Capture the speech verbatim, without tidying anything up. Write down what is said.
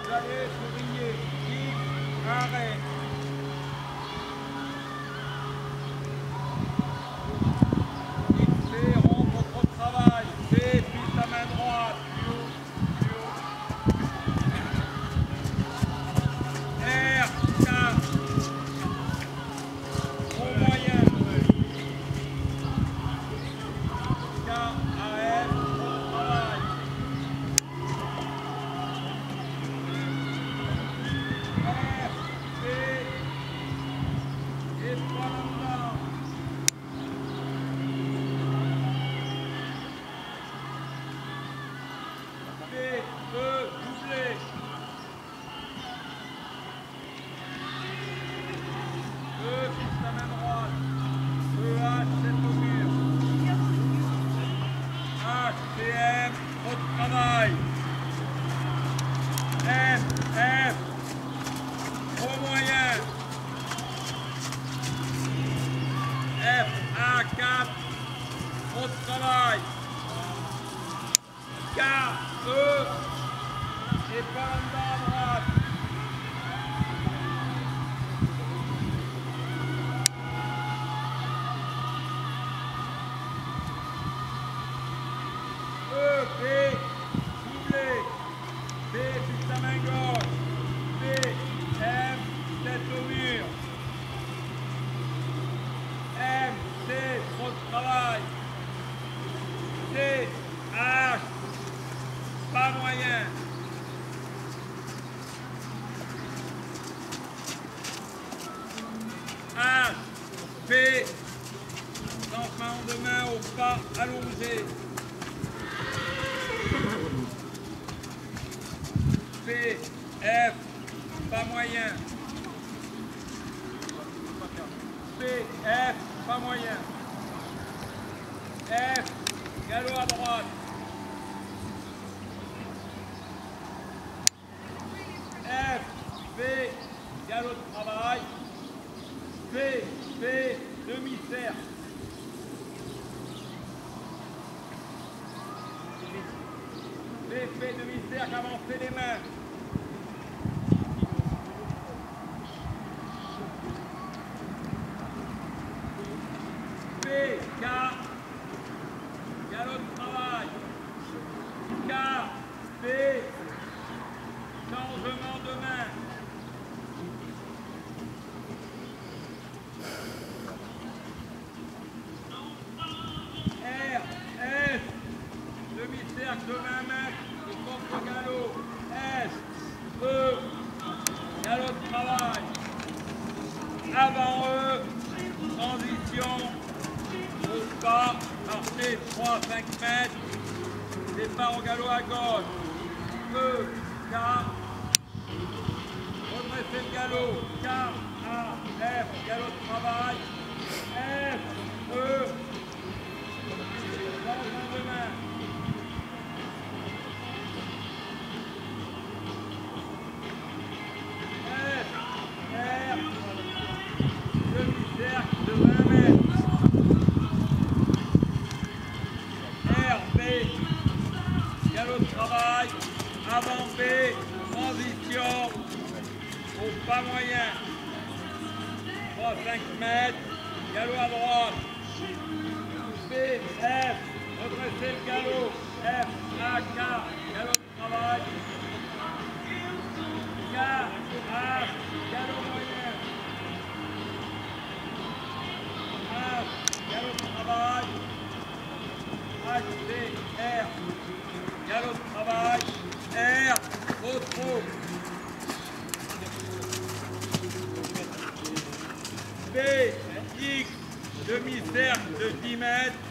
vous allez surveiller. X, arrêt. X, c'est rond contre travail. C, puis la main droite. Plus haut, plus haut. R, quatre. Rond moyen. K, A, F, rond travail. R, P, et trois lambda. B, E, doublé. E, fixe la main droite. E, H, c'est au mur. H, T, M, trop de travail. F, F, trop moyen. F, A, quatre, trop de travail. K, E, et pas lambda à droite. E, B, doublé. B, fixe la main gauche. B, M, tête au mur. M, C, trop de travail. C, H, pas moyen. H, P, lancement de main au pas allongé. P, F, pas moyen. P, F, pas moyen. F, galop à droite. F, B, galop de travail. P, P, demi-cercle. P, P, demi-cercle, avancez les mains. P, K, galop de travail. K, P, changement de main. R, S, demi-cercle de vingt mètres, de contre-galop. S, E, galop de travail. Avant E, transition, au pas, marcher trois à cinq mètres, départ au galop à gauche. E, K, redressez le galop. K, A, F, galop de travail. F, E, changement de main. F, R, demi-cercle de vingt mètres. R, B, galop de travail. Avant B, transition, au pas moyen. trois à cinq mètres, galop à droite. B, F, redressez le galop. F, A, K, galop de travail. K, H, galop moyen. H, galop de travail. H, D, R, galop de travail. R, trop trop. B, X, demi-cercle de dix mètres.